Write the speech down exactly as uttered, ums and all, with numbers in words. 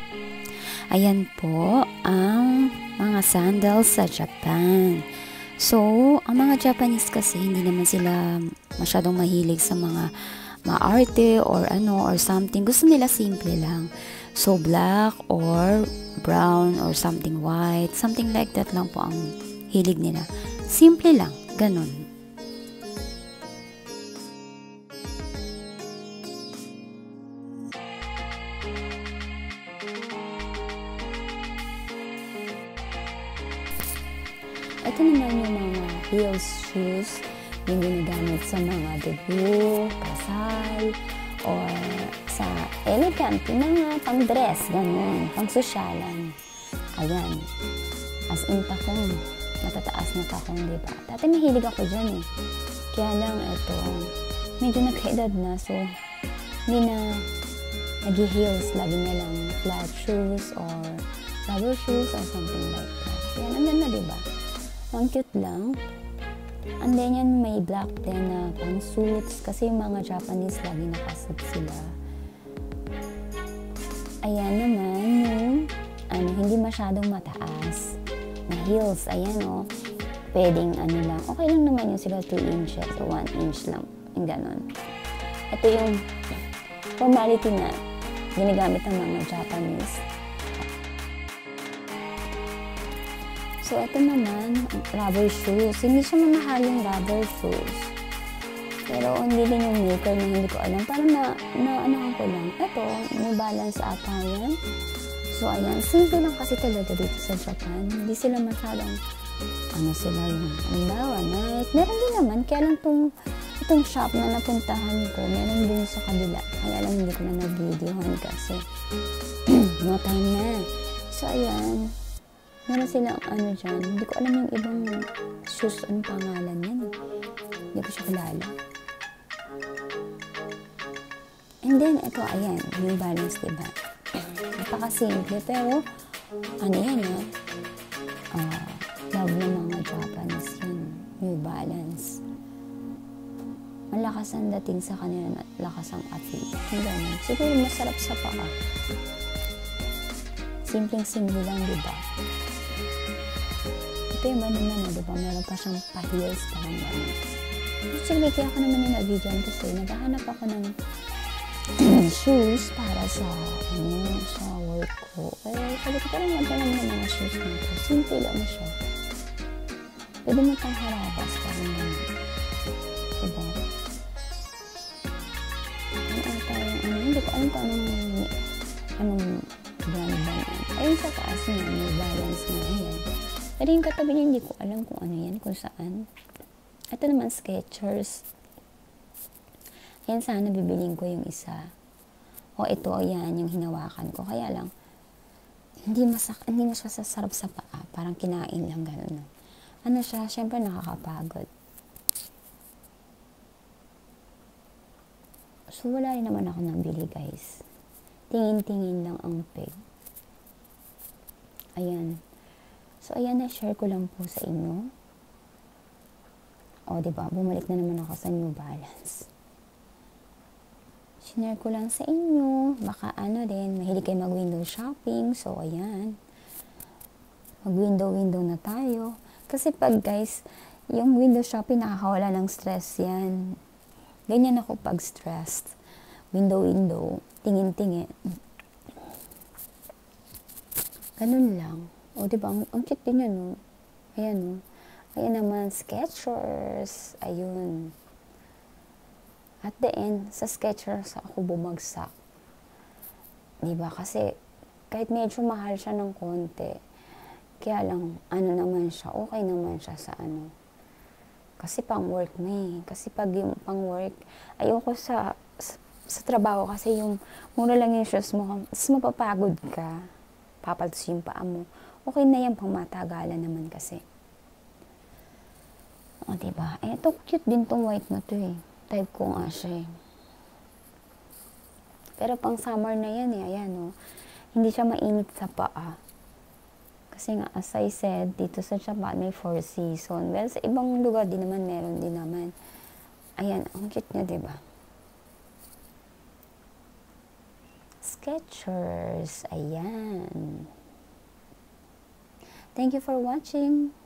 Ayan po ang mga sandals sa Japan. So, ang mga Japanese kasi hindi naman sila masyadong mahilig sa mga maarte or ano or something. Gusto nila simple lang. So, black or brown or something white. Something like that lang po ang hilig nila. Simple lang. Ganun. Ito naman yung mga heels shoes yung ginagamit sa mga debut, kasal, or sa elegant, yung mga pang-dress, ganun, pang-sosyalan. Ayan. As in takong, matataas na takong, diba? Dati mahilig ako dyan eh. Kaya lang, ito, medyo nagkaedad na, so, hindi na nag-heels, lagi na lang flat shoes or rubber shoes or something like that. Yan, ang ganda, diba? Ang cute lang. And then yan, may black din na pang suits. Kasi yung mga Japanese lagi nakasuit sila. Ayan naman yung ano, hindi masyadong mataas na heels. Ayan o. Oh, pwedeng ano lang. Okay lang naman yung sila two inches o one inch lang. Yung ganon. Ito yung formality na ginagamit ng mga Japanese. So, ito naman, rubber shoes. Hindi siya mamahal yung rubber shoes. Pero, hindi din yung maker na hindi ko alam. Parang na, na ano ko lang. Ito, New Balance ata yan. So, ayan. Simple lang kasi talaga dito sa Japan. Hindi sila masyadong, ano sila yung, halimbawa, Nike. Meron din naman. Kaya lang itong, itong shop na napuntahan ko, meron din sa kabila. Kaya lang hindi ko na nag-videohan kasi no time na. So, ayan. Meron silang ano dyan. Hindi ko alam yung ibang shoes, anong pangalan yan. Hindi ko siya kilala. And then, ito, ayan. New Balance, diba? Napaka-simple. Pero, ano yan, ha? Uh, love ng mga Japanese yan. New Balance. Malakas ang dating sa kanila at lakas ang api. Hindi naman. Siguro masarap sa paa. Simpleng-simple lang, diba? Ito yung ba naman, diba? Meron pa siyang pa-heels, parang gano'n. Actually, kaya ako naman yung na-video kasi naghahanap ako ng shoes para sa, ano, sa work ko. Kaya sabi ko, parang ganda lang yung mga shoes nito. Simple lang siya. Pwede mo pang harabas, parang gano'n. Diba? Ano ata yung, ano, hindi ko alam kung anong, anong brand ba yan. Ayun sa taas niya, may balance na yan. Pero yung katabi niya, hindi ko alam kung ano yan, kung saan. Ito naman, Skechers. Ayan, sana bibiling ko yung isa. O ito, ayan, yung hinawakan ko. Kaya lang, hindi masak, hindi masya sasarap sa paa. Parang kinain lang, gano'n. Ano siya, syempre nakakapagod. So, wala rin naman ako nabili, guys. Tingin-tingin lang ang peg. Ayan. So, ayan, na-share ko lang po sa inyo. O, diba? Bumalik na naman ako sa New Balance. Share ko lang sa inyo. Baka ano din, mahilig kayo mag-window shopping. So, ayan. Mag-window-window na tayo. Kasi pag, guys, yung window shopping, nakakawala ng stress yan. Ganyan ako pag stressed. Window-window. Tingin-tingin. Ganun lang. O, diba? Ang, ang cute din yun, no? Ayan, no? Ayan naman, Skechers. Ayun. At the end, sa Skechers ako bumagsak. Diba? Kasi, kahit medyo mahal siya ng konti, kaya lang, ano naman siya, okay naman siya sa ano. Kasi pang work na eh. Kasi pag yung pang work, ayoko sa, sa, sa trabaho kasi yung mura lang yung shoes mo, mas mapapagod ka. Papaltos yung paa mo. Okay na yan, pang matagalan naman kasi. O, diba? Eh, ito, cute din tong white na to eh. Type ko nga siya eh. Pero pang summer na yan eh. Ayan o. Oh. Hindi siya mainit sa paa. Kasi nga, as I said, dito sa Japan, may four season. Well, sa ibang lugar din naman, meron din naman. Ayan, ang cute niya, diba? Skechers. Ayan. Thank you for watching.